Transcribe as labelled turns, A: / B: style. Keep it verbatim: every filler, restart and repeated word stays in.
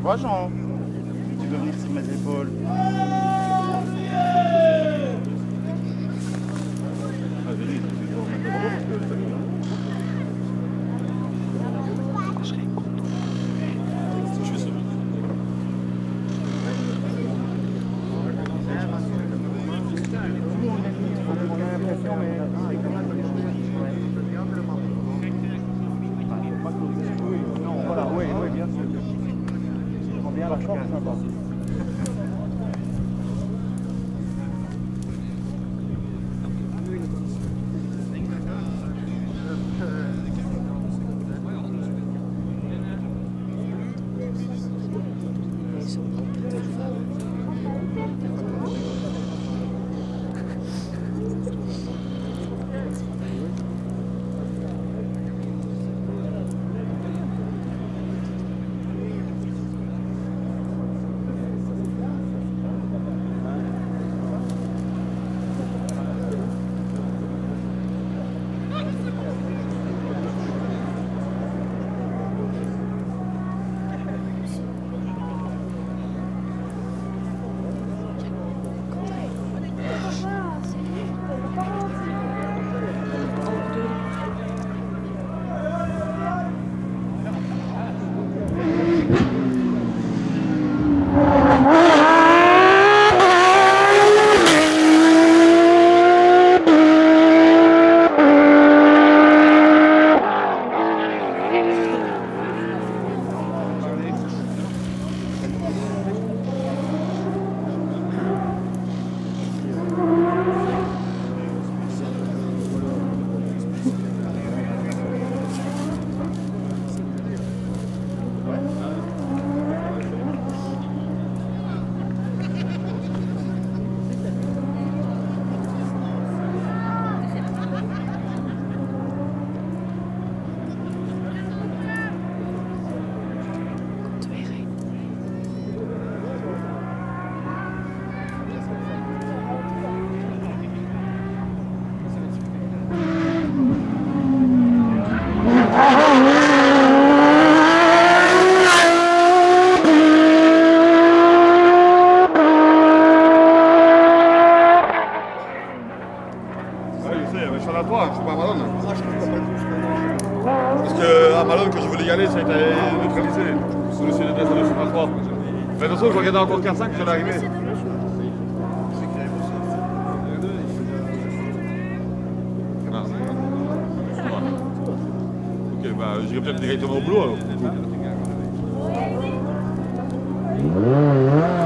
A: vois, Jean, tu veux venir sur mes épaules.
B: Voilà, oui, oui, bien sûr. On vient à la chambre, sympa.
C: Je suis à toi, je suis pas à Malone. Parce que à Malone, quand je voulais y aller, ça a été neutralisé. Sous le sud de deux cent trois. Mais de toute façon, je regardais encore quatre cinq, j'allais arriver. Ah. Ok, bah j'irai peut-être directement au boulot alors.